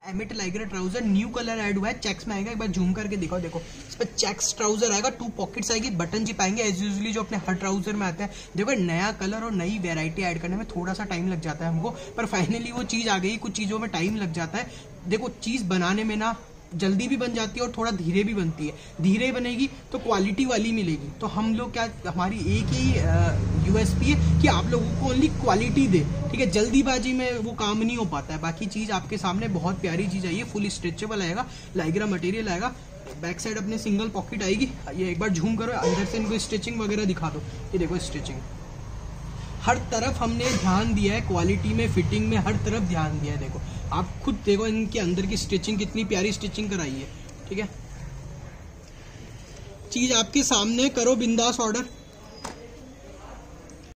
Emit Lycra trouser new colour add हुआ है, checks में आएगा। एक बार जूम करके दिखाओ, देखो इस पर चेक्स ट्राउजर आएगा, 2 पॉकेट्स आएगी, बटन जी पाएंगे एज यूजुअली जो अपने हर ट्राउजर में आते हैं। देखो नया कलर और नई वेराइटी ऐड करने में थोड़ा सा टाइम लग जाता है हमको, पर फाइनली वो चीज़ आ गई। कुछ चीज़ों में टाइम लग जाता है, देखो चीज़ बनाने में ना जल्दी भी बन जाती है और थोड़ा धीरे भी बनती है। धीरे बनेगी तो क्वालिटी वाली मिलेगी। तो हम लोग क्या, हमारी एक ही यूएसपी है कि आप लोगों को ओनली क्वालिटी दे, ठीक है। जल्दीबाजी में वो काम नहीं हो पाता है। बाकी चीज़ आपके सामने बहुत प्यारी चीज़ आई है, फुल स्ट्रेचेबल आएगा, लाइक्रा मटेरियल आएगा, बैक साइड अपने सिंगल पॉकेट आएगी। ये एक बार झूम करो, अंदर से इनको स्टिचिंग वगैरह दिखा दो। ये देखो स्टिचिंग हर तरफ हमने ध्यान दिया है, क्वालिटी में, फिटिंग में, हर तरफ ध्यान दिया है। देखो आप खुद देखो इनके अंदर की स्टिचिंग, कितनी प्यारी स्टिचिंग कराई है, ठीक है। चीज आपके सामने, करो बिंदास ऑर्डर।